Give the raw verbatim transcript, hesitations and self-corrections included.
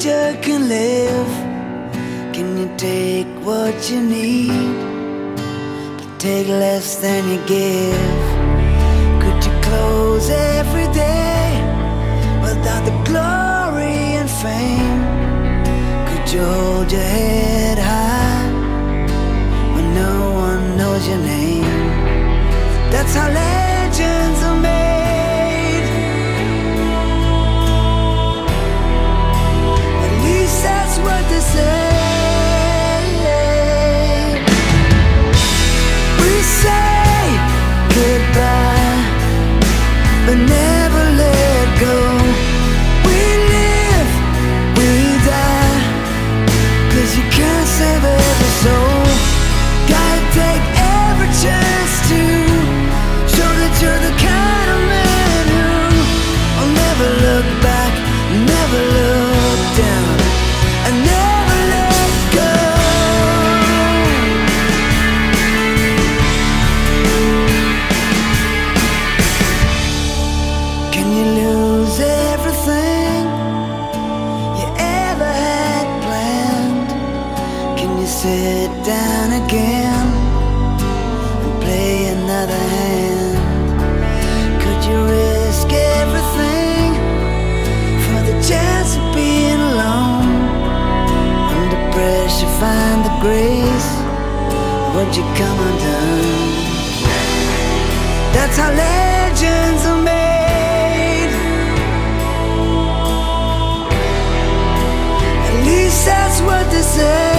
soldier can live? Can you take what you need, but take less than you give? Could you close every day without the glory and fame? Could you hold your head high when no one knows your name? That's how legends are made. At least that's what they say. We say goodbye, but never let go. We live, we die, 'cause you can't save every soul. Gotta take every chance to show that you're the kind of man who will never look back, never look down, and never let go. Can you lose everything you ever had planned? Can you sit down again and play another hand? Could you risk everything for the chance of being alone? Under pressure find the grace, would you come undone? That's how legends are made. At least that's what they say.